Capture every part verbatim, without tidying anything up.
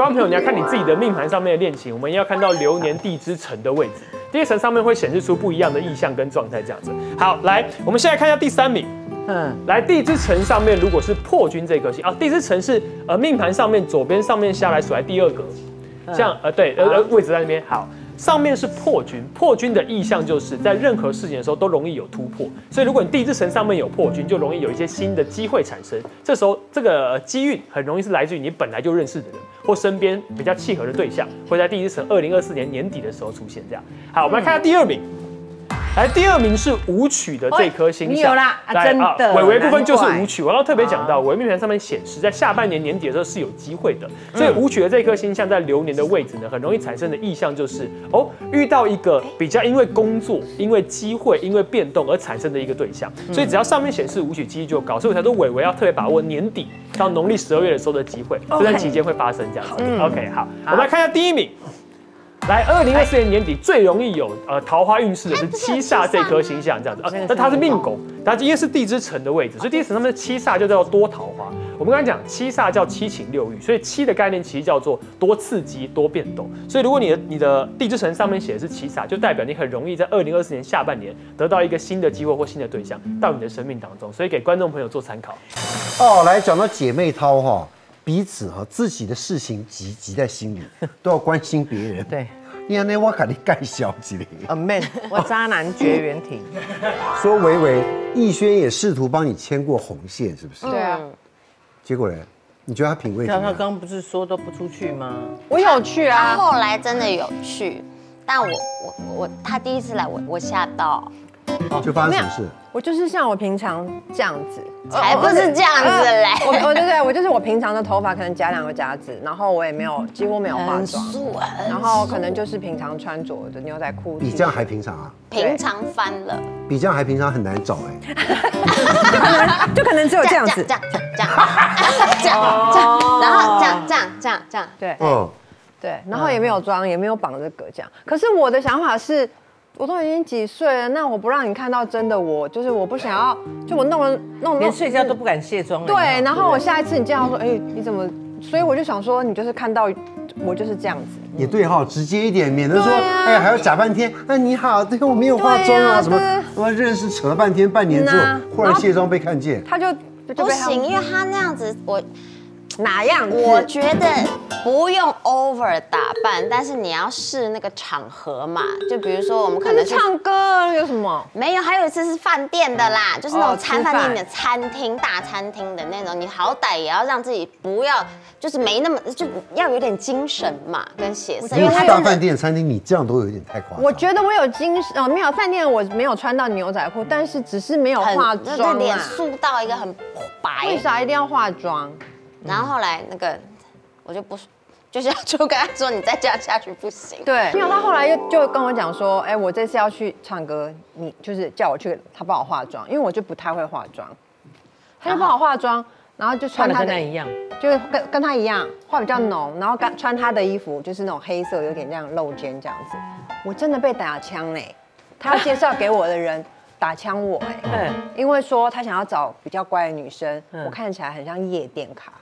观众朋友，你要看你自己的命盘上面的恋情，我们要看到流年地支辰的位置，第一层上面会显示出不一样的意象跟状态，这样子。好，来，我们现在看一下第三名。嗯，来地支辰上面如果是破军这颗星啊，地支辰是呃命盘上面左边上面下来数在第二格，像呃对呃呃位置在那边好。 上面是破军，破军的意象就是在任何事情的时候都容易有突破，所以如果你地支辰上面有破军，就容易有一些新的机会产生。这时候这个机运很容易是来自于你本来就认识的人，或身边比较契合的对象，会在地支辰二零二四年年底的时候出现。这样，好，我们来看下第二名。 来，第二名是武曲的这颗星象， 你有啦，啊、真的。 尾尾部分就是武曲，我要特别讲到，我命盘上面显示，在下半年年底的时候是有机会的，所以武曲的这颗星象在流年的位置呢，很容易产生的意象就是哦，遇到一个比较因为工作、因为机会、因为变动而产生的一个对象，所以只要上面显示武曲几率就高，所以我才说尾尾要特别把握年底到农历十二月的时候的机会，这段期间会发生这样子。OK， 好，我们来看一下第一名。 来，二零二四年年底最容易有呃桃花运势的是七煞这颗星象，这样子啊，但它是命宫，它因为是地支辰的位置，所以地支辰上面的七煞就叫做多桃花。我们刚才讲七煞叫七情六欲，所以七的概念其实叫做多刺激、多变动。所以如果你的你的地支辰上面写的是七煞，就代表你很容易在二零二四年下半年得到一个新的机会或新的对象到你的生命当中，所以给观众朋友做参考。 哦，来讲到姐妹淘哈。 彼此哈自己的事情急急在心里，都要关心别人。 对， 你看那我给你盖小几嘞。 啊 man， 我渣男绝缘体。 说维维，逸轩也试图帮你牵过红线，是不是？ 对啊。 结果呢？你觉得他品味怎么样？ 他刚刚不是说都不出去吗？ 我有去啊。 他后来真的有去，但我我我他第一次来，我我吓到。 就发生什么事？ 我就是像我平常这样子， 才不是这样子嘞！ 我我对对，我就是我平常的头发可能夹两个夹子，然后我也没有几乎没有化妆，然后可能就是平常穿着的牛仔裤。 比这样还平常啊？ 平常翻了。 比这样还平常很难找哎。 就可能就可能只有这样子， 这样这样这样这样这样，然后这样这样这样这样， 对，嗯，对，然后也没有妆，也没有绑着葛这样。可是我的想法是。我都已经几岁了，那我不让你看到真的我，就是我不想要，就我弄了弄连睡觉都不敢卸妆了。 对，然后我下一次你这样说，哎，你怎么？所以我就想说，你就是看到我就是这样子。 也对哈，直接一点，免得说，哎，还要假半天。哎，你好，对我没有化妆啊，什么什么认识扯了半天，半年之后忽然卸妆被看见， 他就不行，因为他那样子我。 哪样？ 我觉得不用 over 打扮，但是你要试那个场合嘛。就比如说我们可能唱歌有什么？ 没有，还有一次是饭店的啦，就是那种餐饭店的餐厅、大餐厅的那种，你好歹也要让自己不要，就是没那么就要有点精神嘛，跟血色。 因为大饭店、餐厅，你这样都有点太夸张。 我觉得我有精神，哦，没有饭店我没有穿到牛仔裤，但是只是没有化妆， 脸塑到一个很白。 为啥一定要化妆？ 然后后来那个我就不，就是就跟他说你再这样下去不行。 对，没有他后来又就跟我讲说，哎，我这次要去唱歌，你就是叫我去，他帮我化妆，因为我就不太会化妆，他就帮我化妆，然后就穿他的跟他一样， 就是跟跟他一样化比较浓，然后穿他的衣服就是那种黑色，有点这样露肩这样子。我真的被打枪嘞，他要介绍给我的人。打枪我哎、欸，嗯，因为说他想要找比较乖的女生，嗯、我看起来很像夜店咖。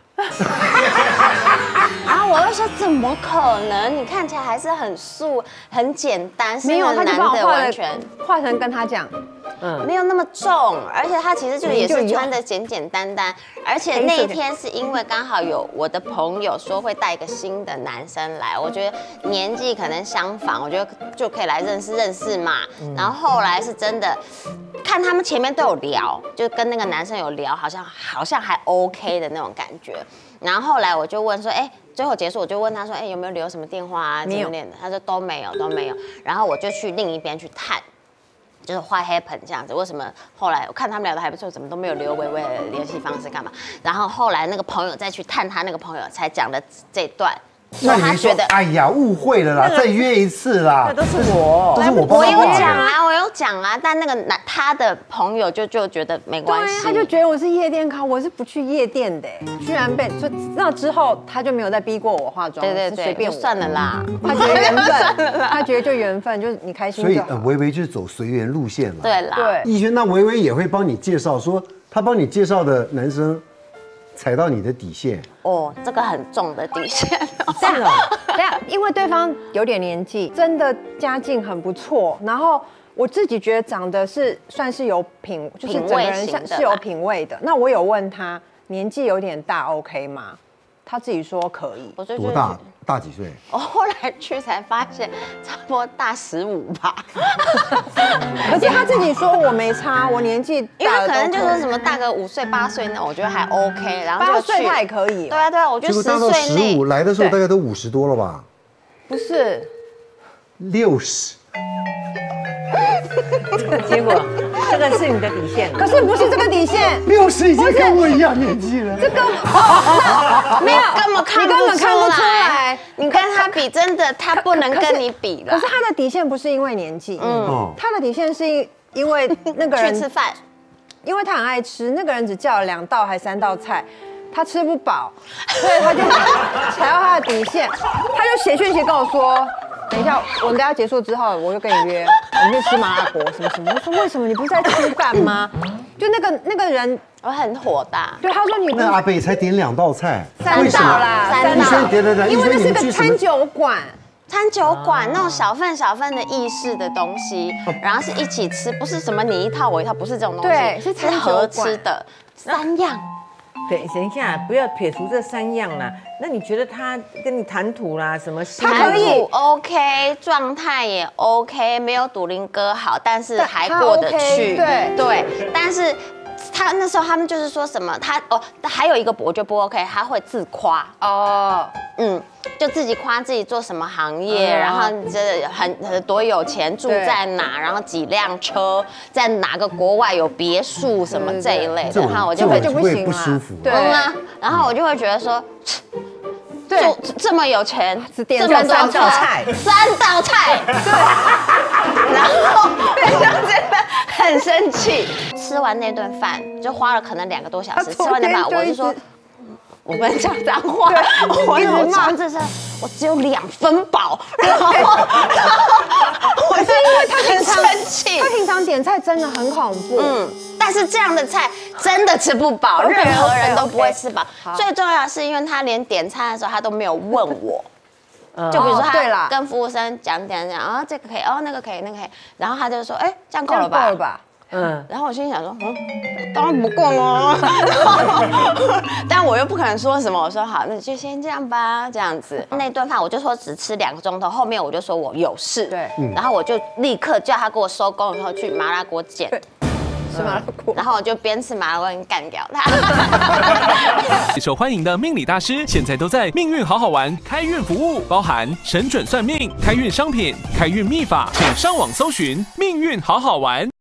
然后我就说怎么可能？你看起来还是很素、很简单， 没有，他就把我画的全画成跟他这样， 嗯，没有那么重，而且他其实就也是穿的简简单单，而且那一天是因为刚好有我的朋友说会带一个新的男生来，我觉得年纪可能相仿，我觉得就可以来认识认识嘛。然后后来是真的。看他们前面都有聊，就跟那个男生有聊，好像好像还 OK 的那种感觉。然后后来我就问说，哎、欸，最后结束我就问他说，哎、欸，有没有留什么电话啊之类的？他说都没有，都没有。然后我就去另一边去探，就是 what happened 这样子。为什么后来我看他们聊的还不错，怎么都没有留微微的联系方式干嘛？然后后来那个朋友再去探他那个朋友，才讲了这段。 那你说，哎呀，误会了啦，再约一次啦。 那都是我， 都是我帮他我有讲啊，我有讲啊，但那个男他的朋友就就觉得没关系， 他就觉得我是夜店咖，我是不去夜店的，居然被就那之后他就没有再逼过我化妆， 对对对， 随便算了啦， 他觉得缘分，他觉得就缘分，就是你开心就好。 所以维维就是走随缘路线了。 对啦， 对。 逸轩，那维维也会帮你介绍，说他帮你介绍的男生。 踩到你的底线？ 哦，这个很重的底线。 是哦， 对啊，因为对方有点年纪，真的家境很不错，然后我自己觉得长得是算是有品，就是整个人像是有品味的。那我有问他年纪有点大 ，OK 吗？他自己说可以。 我就多大？大几岁？ 我后来去才发现，差不多大十五吧。 可是他自己说我没差，我年纪因为大可能就说以什么大个五岁八岁那，我觉得还 OK， 然后八就去岁他也可以哦。 对啊对啊，我觉得十结果大到岁内十五，来的时候大概都五十多了吧？ 不是， 六十。 结果这个是你的底线。 可是不是这个底线， 六十已经跟我一样年纪了。 这个没有根本看你根本看不出来来。 你跟他比，真的他不能跟你比了。 可是他的底线不是因为年纪，嗯哦， 他的底线是因因为那个人去吃饭， 因为他很爱吃，那个人只叫了两道还三道菜，他吃不饱，所以他就踩到他的底线，他就写讯息跟我说，等一下，我们等下结束之后，我就跟你约，我们去吃麻辣锅什么什么。我说为什么你不是在吃饭吗？就那个那个人， 我很火大。 对他说你不那阿北才点两道菜， 三道啦， 三道医生点了两， 因为那是医生你们去什么个餐酒馆。 餐酒馆那种小份小份的意式的东西，然后是一起吃，不是什么你一套我一套，不是这种东西， 对是餐酒合馆吃的三样。 对，等一下，不要撇除这三样啦。那你觉得他跟你谈吐啦，什么心谈可以吐 OK， 状态也 OK， 没有赌林哥好，但是还过得去。 他 OK， 对对，但是他那时候他们就是说什么，他哦，还有一个我就不 OK， 他会自夸。 哦， 嗯，就自己夸自己做什么行业， 嗯然后这很很多有钱，住对在哪，然后几辆车，在哪个国外有别墅什么这一类的， 这种然后我就会这种会就不行啦不舒服。 对嗯啊，然后我就会觉得说， 对做这么有钱， 只点这么多三道菜三道菜，对，然后我就真的很生气。吃完那顿饭就花了可能两个多小时，吃完那饭我就说。我不能讲脏话，我有骂这是，我只有两分饱，然后，然后我是因为他很生气， 他平常点菜真的很恐怖。 嗯，但是这样的菜真的吃不饱， OK， 任何人都不会吃饱。 好最重要的是，因为他连点餐的时候他都没有问我， 嗯就比如说哦对啦他跟服务生讲讲讲，啊这个可以，哦那个可以，那个可以，然后他就说，哎这样够这样了吧？ 够了吧？ 嗯， 然后我心里想说，嗯，当然不够哦，但我又不可能说什么，我说好，那就先这样吧，这样子。那顿饭我就说只吃两个钟头，后面我就说我有事， 对， 然后我就立刻叫他给我收工，然后去麻辣锅捡， 吃麻辣锅。 然后我就边吃麻辣锅边干掉他。 受欢迎的命理大师，现在都在命运好好玩开运服务，包含神准算命、开运商品、开运秘法，请上网搜寻命运好好玩。